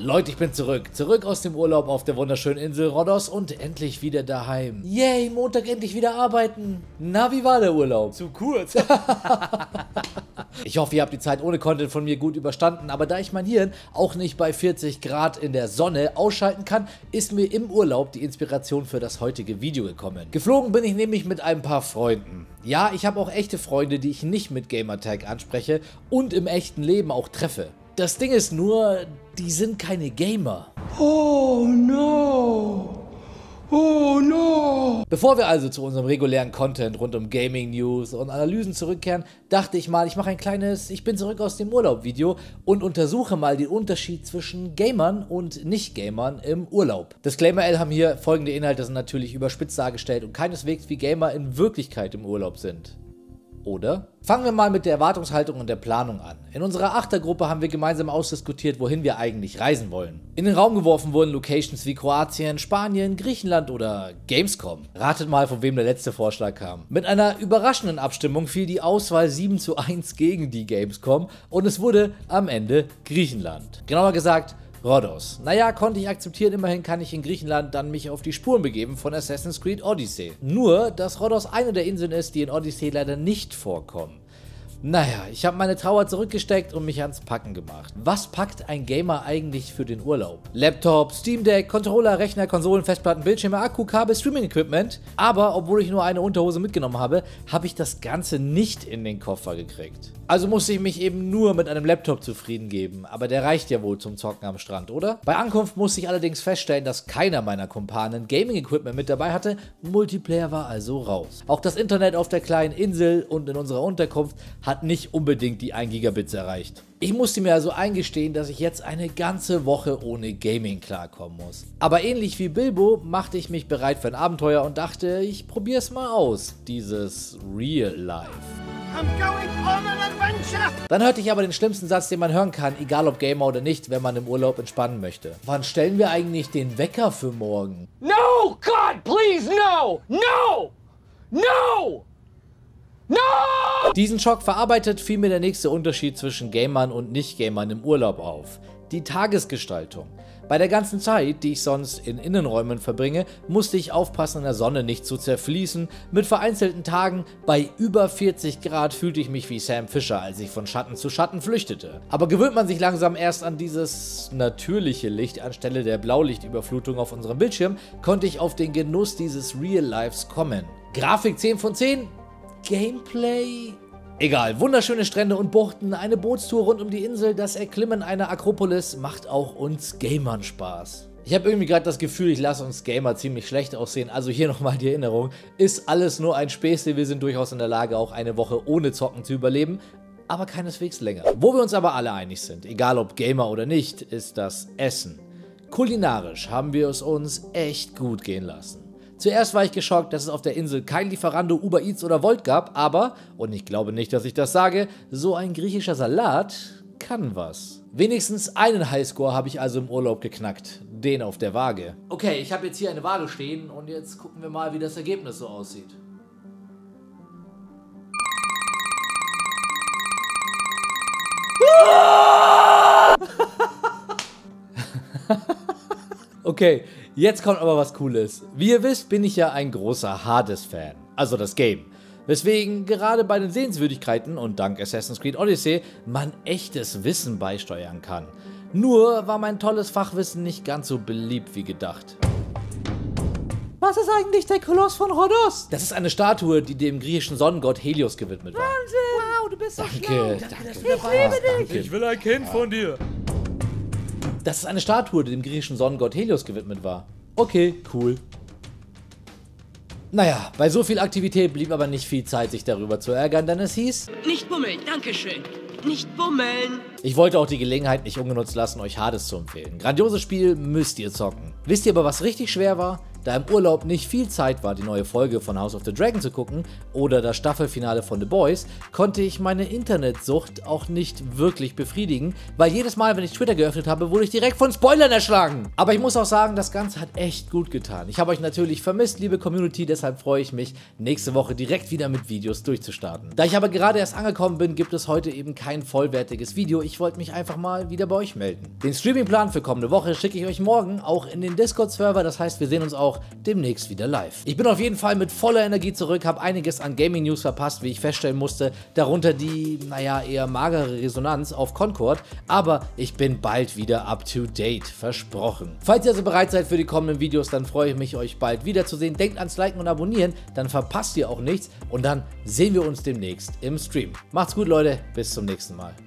Leute, ich bin zurück. Zurück aus dem Urlaub auf der wunderschönen Insel Rhodos und endlich wieder daheim. Yay, Montag endlich wieder arbeiten. Na, wie war der Urlaub? Zu kurz. Ich hoffe, ihr habt die Zeit ohne Content von mir gut überstanden, aber da ich mein Hirn auch nicht bei 40 Grad in der Sonne ausschalten kann, ist mir im Urlaub die Inspiration für das heutige Video gekommen. Geflogen bin ich nämlich mit ein paar Freunden. Ja, ich habe auch echte Freunde, die ich nicht mit Gamertag anspreche und im echten Leben auch treffe. Das Ding ist nur, die sind keine Gamer. Oh no. Oh no! Bevor wir also zu unserem regulären Content rund um Gaming, News und Analysen zurückkehren, dachte ich mal, ich mache ein kleines Ich bin zurück aus dem Urlaub Video und untersuche mal den Unterschied zwischen Gamern und Nicht-Gamern im Urlaub. Disclaimer L haben hier folgende Inhalte sind natürlich überspitzt dargestellt und keineswegs wie Gamer in Wirklichkeit im Urlaub sind. Oder? Fangen wir mal mit der Erwartungshaltung und der Planung an. In unserer Achtergruppe haben wir gemeinsam ausdiskutiert, wohin wir eigentlich reisen wollen. In den Raum geworfen wurden Locations wie Kroatien, Spanien, Griechenland oder Gamescom. Ratet mal, von wem der letzte Vorschlag kam. Mit einer überraschenden Abstimmung fiel die Auswahl 7:1 gegen die Gamescom und es wurde am Ende Griechenland. Genauer gesagt, Rhodos. Naja, konnte ich akzeptieren, immerhin kann ich in Griechenland dann mich auf die Spuren begeben von Assassin's Creed Odyssey. Nur, dass Rhodos eine der Inseln ist, die in Odyssey leider nicht vorkommen. Naja, ich habe meine Trauer zurückgesteckt und mich ans Packen gemacht. Was packt ein Gamer eigentlich für den Urlaub? Laptop, Steam Deck, Controller, Rechner, Konsolen, Festplatten, Bildschirme, Akku, Kabel, Streaming-Equipment. Aber, obwohl ich nur eine Unterhose mitgenommen habe, habe ich das Ganze nicht in den Koffer gekriegt. Also musste ich mich eben nur mit einem Laptop zufrieden geben, aber der reicht ja wohl zum Zocken am Strand, oder? Bei Ankunft musste ich allerdings feststellen, dass keiner meiner Kumpanen Gaming-Equipment mit dabei hatte, Multiplayer war also raus. Auch das Internet auf der kleinen Insel und in unserer Unterkunft hat nicht unbedingt die 1 Gigabits erreicht. Ich musste mir also eingestehen, dass ich jetzt eine ganze Woche ohne Gaming klarkommen muss. Aber ähnlich wie Bilbo machte ich mich bereit für ein Abenteuer und dachte, ich probier's mal aus, dieses Real Life. I'm going on an adventure! Dann hörte ich aber den schlimmsten Satz, den man hören kann, egal ob Gamer oder nicht, wenn man im Urlaub entspannen möchte. Wann stellen wir eigentlich den Wecker für morgen? No! God, please, no! No! No! No! Diesen Schock verarbeitet, fiel mir der nächste Unterschied zwischen Gamern und Nicht-Gamern im Urlaub auf. Die Tagesgestaltung. Bei der ganzen Zeit, die ich sonst in Innenräumen verbringe, musste ich aufpassen, in der Sonne nicht zu zerfließen. Mit vereinzelten Tagen bei über 40 Grad fühlte ich mich wie Sam Fisher, als ich von Schatten zu Schatten flüchtete. Aber gewöhnt man sich langsam erst an dieses natürliche Licht anstelle der Blaulichtüberflutung auf unserem Bildschirm, konnte ich auf den Genuss dieses Real Lives kommen. Grafik 10 von 10, Gameplay... Egal, wunderschöne Strände und Buchten, eine Bootstour rund um die Insel, das Erklimmen einer Akropolis macht auch uns Gamern Spaß. Ich habe irgendwie gerade das Gefühl, ich lasse uns Gamer ziemlich schlecht aussehen, also hier nochmal die Erinnerung, ist alles nur ein Späßle, wir sind durchaus in der Lage, auch eine Woche ohne Zocken zu überleben, aber keineswegs länger. Wo wir uns aber alle einig sind, egal ob Gamer oder nicht, ist das Essen. Kulinarisch haben wir es uns echt gut gehen lassen. Zuerst war ich geschockt, dass es auf der Insel kein Lieferando, Uber Eats oder Volt gab, aber, und ich glaube nicht, dass ich das sage, so ein griechischer Salat kann was. Wenigstens einen Highscore habe ich also im Urlaub geknackt, den auf der Waage. Okay, ich habe jetzt hier eine Waage stehen und jetzt gucken wir mal, wie das Ergebnis so aussieht. Okay, jetzt kommt aber was Cooles. Wie ihr wisst, bin ich ja ein großer Hades-Fan, also das Game. Weswegen gerade bei den Sehenswürdigkeiten und dank Assassin's Creed Odyssey man echtes Wissen beisteuern kann. Nur war mein tolles Fachwissen nicht ganz so beliebt wie gedacht. Was ist eigentlich der Koloss von Rhodos? Das ist eine Statue, die dem griechischen Sonnengott Helios gewidmet war. Wahnsinn! Wow, du bist so schlau. Danke. Ich liebe dich! Ich will ein Kind von dir. Das ist eine Statue, die dem griechischen Sonnengott Helios gewidmet war. Okay, cool. Naja, bei so viel Aktivität blieb aber nicht viel Zeit, sich darüber zu ärgern, denn es hieß... Nicht bummeln, dankeschön. Nicht bummeln. Ich wollte auch die Gelegenheit nicht ungenutzt lassen, euch Hades zu empfehlen. Grandioses Spiel, müsst ihr zocken. Wisst ihr aber, was richtig schwer war? Da im Urlaub nicht viel Zeit war, die neue Folge von House of the Dragon zu gucken oder das Staffelfinale von The Boys, konnte ich meine Internetsucht auch nicht wirklich befriedigen, weil jedes Mal, wenn ich Twitter geöffnet habe, wurde ich direkt von Spoilern erschlagen. Aber ich muss auch sagen, das Ganze hat echt gut getan. Ich habe euch natürlich vermisst, liebe Community, deshalb freue ich mich, nächste Woche direkt wieder mit Videos durchzustarten. Da ich aber gerade erst angekommen bin, gibt es heute eben kein vollwertiges Video. Ich wollte mich einfach mal wieder bei euch melden. Den Streamingplan für kommende Woche schicke ich euch morgen auch in den Discord-Server, das heißt, wir sehen uns auch demnächst wieder live. Ich bin auf jeden Fall mit voller Energie zurück, habe einiges an Gaming-News verpasst, wie ich feststellen musste, darunter die, naja, eher magere Resonanz auf Concord, aber ich bin bald wieder up to date, versprochen. Falls ihr also bereit seid für die kommenden Videos, dann freue ich mich, euch bald wiederzusehen. Denkt ans Liken und Abonnieren, dann verpasst ihr auch nichts und dann sehen wir uns demnächst im Stream. Macht's gut, Leute, bis zum nächsten Mal.